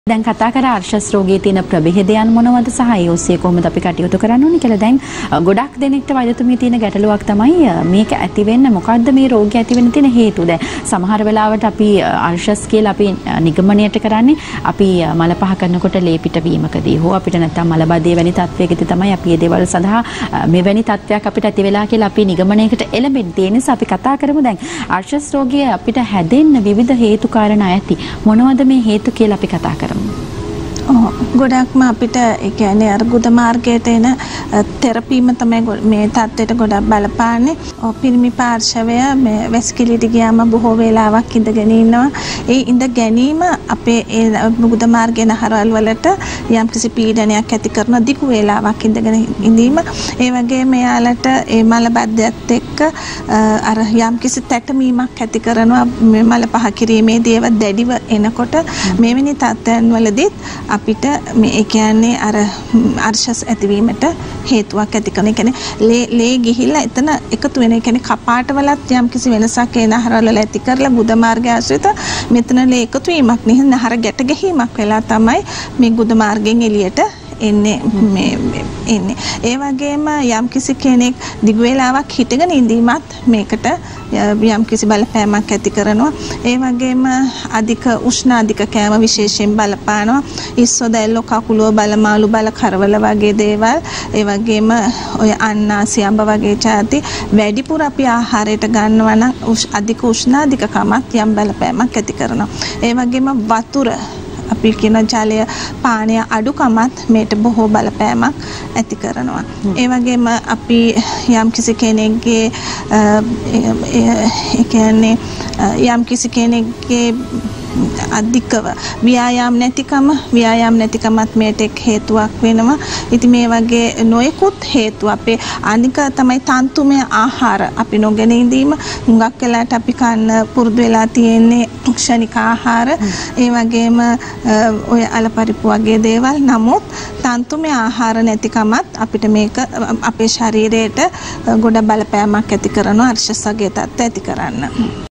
දැන් කතා කර අර්ශස් රෝගයේ තියෙන ප්‍රභේදයන් මොනවද සහ ඒ ඔස්සේ කොහොමද අපි කටයුතු කරන්න ඕනේ කියලා. දැන් ගොඩක් දෙනෙක්ට වෛද්‍යතුමිය තියෙන ගැටලුවක් තමයි මේක ඇති වෙන්න මොකද්ද මේ රෝගය ඇති වෙන්න තියෙන හේතුව. දැන් සමහර වෙලාවට අපි අර්ශස් කියලා අපි නිගමනයට කරන්නේ අපි මල පහ කරනකොට ලේ පිටවීමකදී හෝ අපිට නැත්තම් මලබදයේ වැනි තත්වයකදී තමයි අපි මේ දේවල් සඳහා මෙවැනි තත්වයක් අපිට ඇති වෙලා කියලා අපි නිගමනයකට එළඹෙන්නේ. ඒ නිසා අපි කතා කරමු දැන් අර්ශස් රෝගය අපිට හැදෙන්න විවිධ හේතු කාරණා ඇති. මොනවද මේ හේතු කියලා අපි කතා කරමු. ගොඩක්ම අපිට ඒ කියන්නේ අර ගුද මාර්ගයට එන තෙරපීම තමයි මේ තත්ත්වයට ගොඩක් බලපාන්නේ. පිරිමි පාර්ශවය මේ වැසිකිළියට ගියාම බොහෝ වේලාවක් ඉඳගෙන ඉන්නවා. ඒ ඉඳ ගැනීම අපේ ඒ ගුද මාර්ගයේ නහරවල් වලට යම්කිසි පීඩනයක් ඇති කරන දිගු වේලාවක් ඉඳගෙන ඉඳීම. ඒ වගේම මෙයාලට ඒ මල බද්ධයත් එක්ක අර යම්කිසි තැටමීමක් ඇති කරනවා මල පහ කිරීමේදී ඒව දැඩිව එනකොට මෙවැනි තත්ත්වයන් වලදීත් අපිට මේ කියන්නේ අර අර්ශස් ඇතිවීමට හේතුවක් ඇති කරන. ඒ කියන්නේ ලේ ගිහිල්ලා එතන එකතු වෙන. ඒ කියන්නේ කපාට වලත් යම් කිසි වෙනසක් ඒ නහරවල වල ඇති කරලා ගුද මාර්ගය ආශ්‍රිත මෙතන ලේ එකතු වීමක් නිසා නහර ගැට ගැහිමක් වෙලා තමයි මේ ගුද මාර්ගයෙන් එළියට එන්නේ එන්නේ. ඒ වගේම යම් කිසි කෙනෙක් දිගු වේලාවක් හිටගෙන ඉඳීමත් මේකට යම් කිසි බලපෑමක් ඇති කරනවා. ඒ වගේම අධික උෂ්ණ අධික කෑම විශේෂයෙන් බලපානවා. ඉස්සොදැල්ලෝ කකුලුව බලමාලු බල කරවල වගේ දේවල්. ඒ වගේම ඔය අන්නාසි අඹ වගේ ಜಾති වැඩිපුර අපි ආහාරයට ගන්නවා නම් අධික උෂ්ණ අධික කමත් යම් බලපෑමක් ඇති කරනවා. ඒ වගේම වතුර අපි කියන ජලය පානය අඩුකමත් මේට බොහෝ බලපෑමක් ඇති කරනවා. ඒ වගේම අපි යම් කිසි කෙනෙක්ගේ ඒ කියන්නේ යම් කිසි කෙනෙක්ගේ අධිකව ව්‍යායාම නැතිකමත් මේට එක් හේතුවක් වෙනවා. ඉතින් මේ වගේ නොයෙකුත් හේතු අපේ අනික තමයි තන්තුමය ආහාර අපි නොගෙන ඉඳීම. හුඟක් වෙලාවට අපි කන්න පුරුදු වෙලා තියෙන්නේ ක්ෂණික ආහාර. ඒ වගේම ඔය අලපරිප්පු වගේ දේවල්. නමුත් තන්තුමය ආහාර නැතිකමත් අපිට මේක අපේ ශරීරයට ගොඩ බලපෑමක් ඇති කරනවා අර්ශස් වගේ තත්ත්ව ඇති කරන්න.